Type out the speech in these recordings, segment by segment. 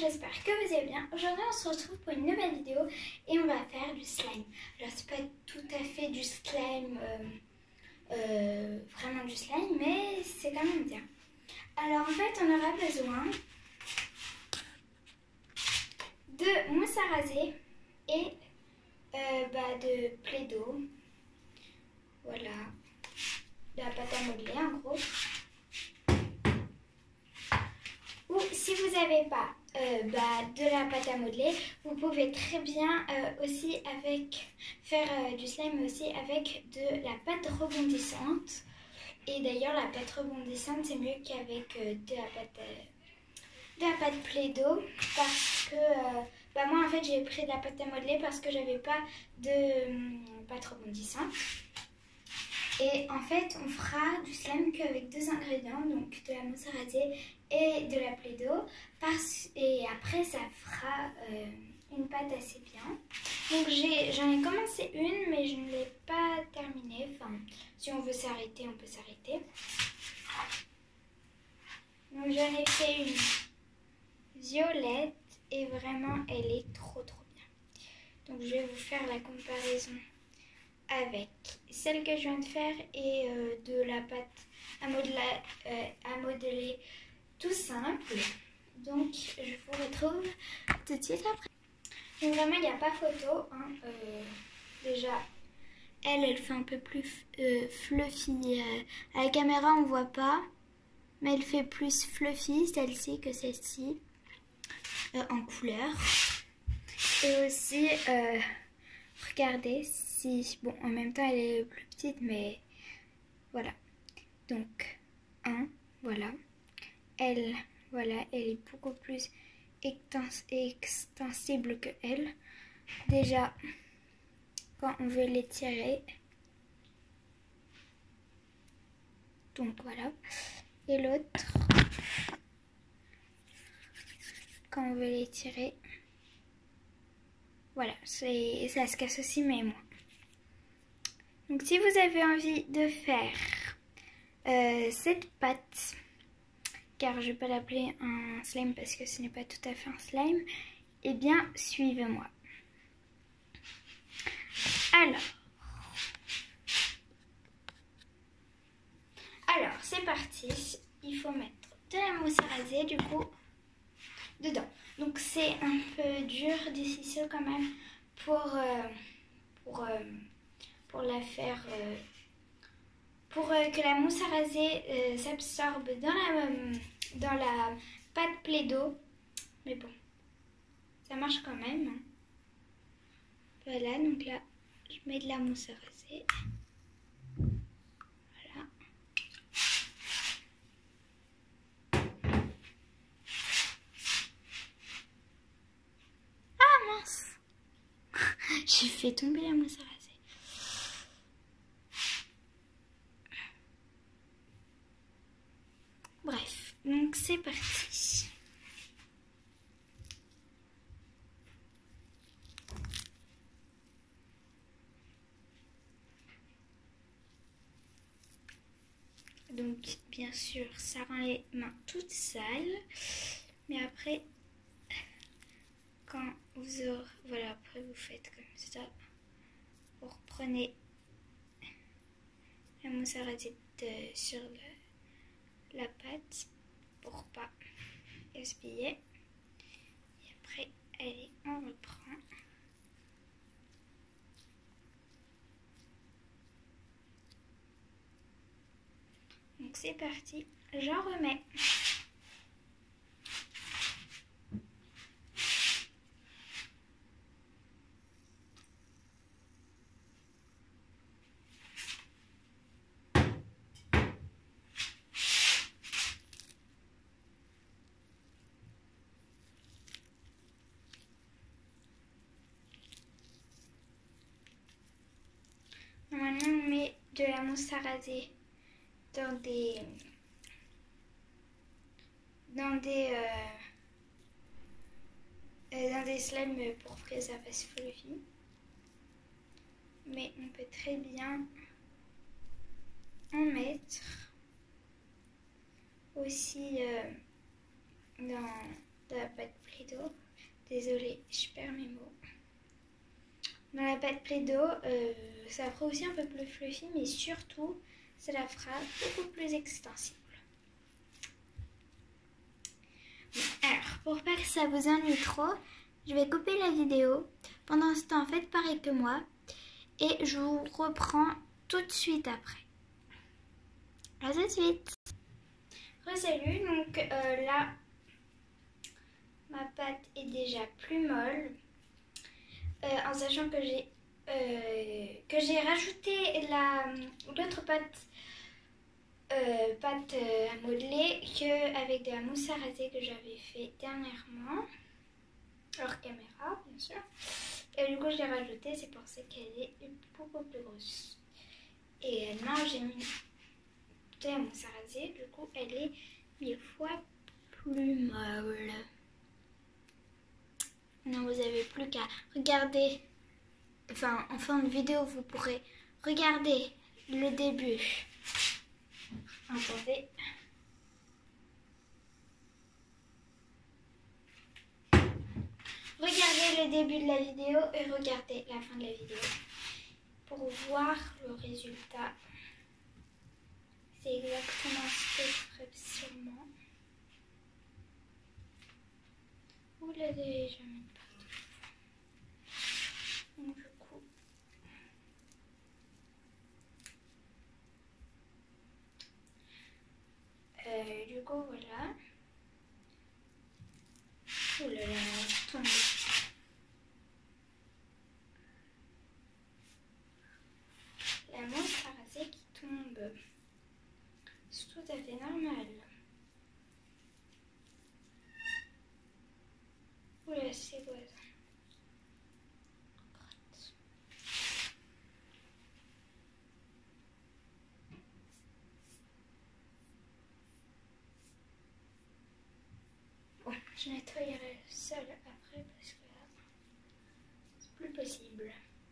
j'espère que vous allez bien. Aujourd'hui on se retrouve pour une nouvelle vidéo et on va faire du slime. Alors c'est pas tout à fait du slime, vraiment du slime, mais c'est quand même bien. Alors en fait on aura besoin de mousse à raser et de Play-Doh. Voilà, de la pâte à modeler en gros. Ou si vous n'avez pas de la pâte à modeler, vous pouvez très bien aussi faire du slime aussi avec de la pâte rebondissante. Et d'ailleurs la pâte rebondissante c'est mieux qu'avec de la pâte Play-Doh parce que moi en fait j'ai pris de la pâte à modeler parce que j'avais pas de pâte rebondissante. Et en fait, on fera du slime qu'avec deux ingrédients, donc de la mousse à raser et de la Play-Doh. Et après, ça fera une pâte assez bien. Donc j'en ai commencé une, mais je ne l'ai pas terminée. Enfin, si on veut s'arrêter, on peut s'arrêter. Donc j'en ai fait une violette et vraiment, elle est trop bien. Donc je vais vous faire la comparaison avec celle que je viens de faire et de la pâte à modeler tout simple. Donc je vous retrouve tout de suite après. Donc vraiment il n'y a pas photo hein. Déjà elle fait un peu plus fluffy. À la caméra on voit pas, mais elle fait plus fluffy celle-ci que celle-ci en couleur. Et aussi regardez si, bon en même temps elle est plus petite mais voilà. Donc voilà, elle est beaucoup plus extensible que elle. Déjà quand on veut l'étirer, donc voilà. Et l'autre quand on veut l'étirer, voilà, ça se casse aussi mais moins. Donc si vous avez envie de faire cette pâte, car je ne vais pas l'appeler un slime parce que ce n'est pas tout à fait un slime, eh bien suivez-moi. Alors c'est parti, il faut mettre de la mousse à raser du coup dedans. Donc c'est un peu dur des ciseaux quand même pour la faire, pour que la mousse à raser s'absorbe dans la pâte Play-Doh. Mais bon, ça marche quand même. Hein. Voilà, donc là, je mets de la mousse à raser. Voilà. Ah mince! J'ai fait tomber la mousse à raser. Bref, donc c'est parti. Donc bien sûr ça rend les mains toutes sales, mais après quand vous aurez, voilà, après vous faites comme ça, vous reprenez la mousse à raser sur la pâte pour pas gaspiller, et après allez on reprend. Donc c'est parti, j'en remets. Maintenant on met de la mousse à raser dans des slimes pour que ça fasse fluffy. Mais on peut très bien en mettre aussi dans de la pâte Play-Doh. Play-Doh. Désolée, je perds mes mots. Dans la pâte Play-Doh, ça fera aussi un peu plus fluffy, mais surtout, ça la fera beaucoup plus extensible. Alors, pour pas que ça vous ennuie trop, je vais couper la vidéo. Pendant ce temps, faites pareil que moi. Et je vous reprends tout de suite après. À tout de suite. Salut, donc là, ma pâte est déjà plus molle. En sachant que j'ai rajouté l'autre pâte à modeler qu'avec de la mousse à raser que j'avais fait dernièrement, hors caméra bien sûr, et du coup je l'ai rajoutée, c'est pour ça qu'elle est beaucoup plus grosse. Et non, j'ai mis de la mousse à raser, du coup elle est 1000 fois plus molle. Non, vous n'avez plus qu'à regarder, enfin en fin de vidéo vous pourrez regarder le début. Attendez. Regardez le début de la vidéo et regardez la fin de la vidéo pour voir le résultat. C'est exactement ce que je ferai sûrement. Vous l'avez déjà mis partout. Donc du coup, voilà. Oh là là, je tombe. La mousse à raser qui tombe. C'est tout à fait normal. Oula, c'est quoi ça? Bon, je nettoyerai le sol après parce que là, c'est plus possible.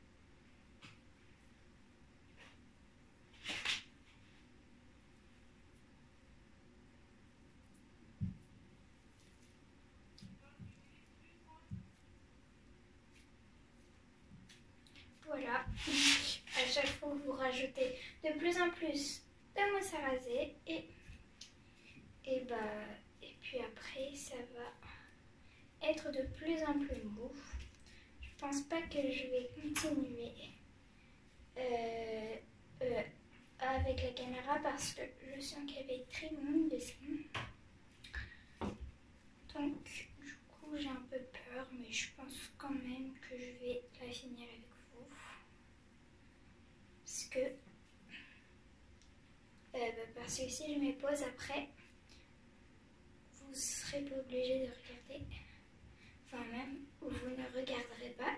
Voilà, à chaque fois vous rajoutez de plus en plus de mousse à raser et puis après ça va être de plus en plus mou. Je pense pas que je vais continuer avec la caméra parce que je sens qu'elle va être très longue dessus. Donc du coup j'ai un peu peur, mais je pense quand même que je vais la finir avec vous. Parce que si je mets pause après, vous serez pas obligé de regarder. Enfin même, vous ne regarderez pas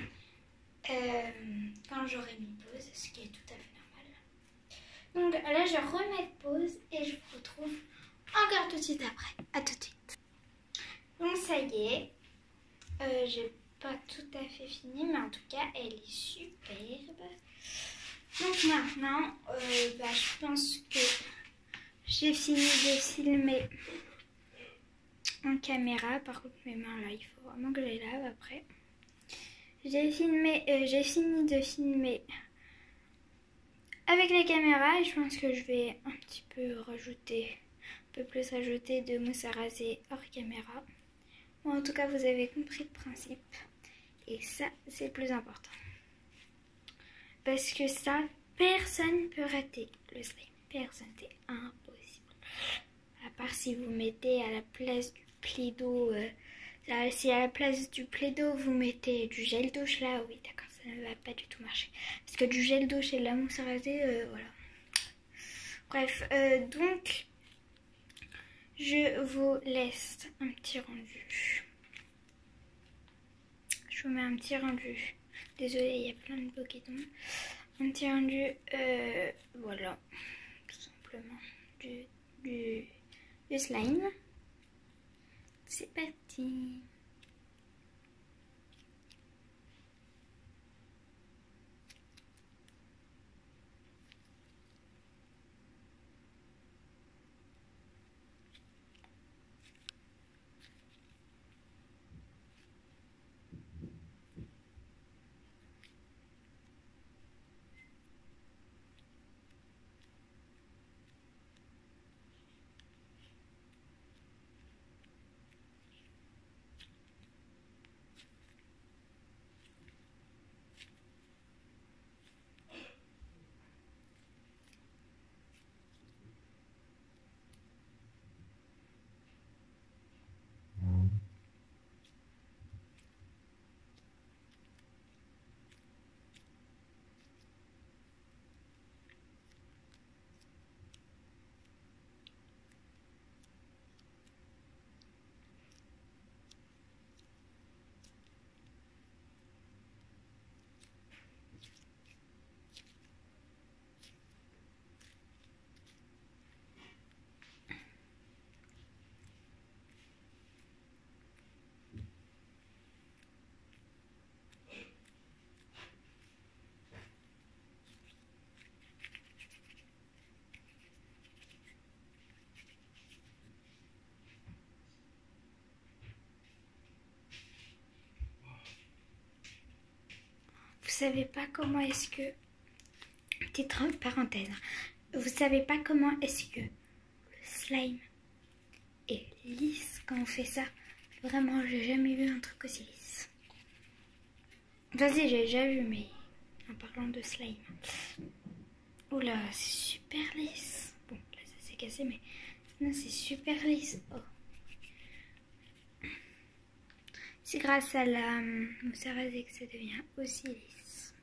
quand j'aurai mis pause, ce qui est tout à fait normal. Donc là je remets pause et je vous retrouve encore tout de suite après. À tout de suite. Donc ça y est, j'ai pas tout à fait fini, mais en tout cas elle est superbe. Donc maintenant, je pense que j'ai fini de filmer en caméra. Par contre mes mains là, il faut vraiment que je les lave après. J'ai fini de filmer avec la caméra et je pense que je vais un petit peu plus rajouter de mousse à raser hors caméra. Bon, en tout cas vous avez compris le principe et ça c'est le plus important. Parce que ça, personne ne peut rater le slime. Personne, c'est impossible. À part si vous mettez à la place du Play-Doh, si à la place du Play-Doh vous mettez du gel douche, là, oui, d'accord, ça ne va pas du tout marcher. Parce que du gel douche et de la mousse à raser, voilà. Bref, donc, je vous laisse un petit rendu. Je vous mets un petit rendu. Désolée, il y a plein de beaux guidons. Un petit rendu, voilà, tout simplement, du slime. C'est parti. savez pas comment est-ce que... Petite parenthèse. Vous savez pas comment est-ce que le slime est lisse quand on fait ça. Vraiment, j'ai jamais vu un truc aussi lisse. Vas-y, j'ai déjà vu, mais en parlant de slime. Oula, c'est super lisse. Bon, là ça s'est cassé, mais non, c'est super lisse. Oh. C'est grâce à la mousse à raser que ça devient aussi lisse.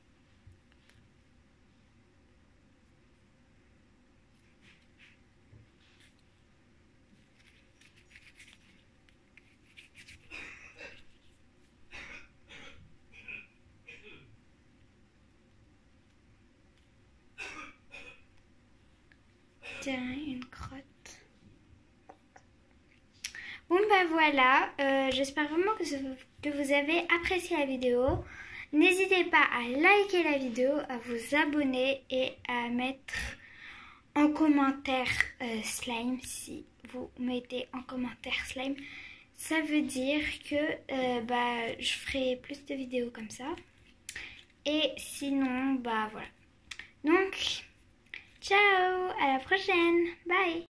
Tiens, une crotte. Bon bah voilà, j'espère vraiment que vous avez apprécié la vidéo. N'hésitez pas à liker la vidéo, à vous abonner et à mettre en commentaire slime. Si vous mettez en commentaire slime, ça veut dire que je ferai plus de vidéos comme ça. Et sinon, bah voilà. Donc, ciao, à la prochaine, bye.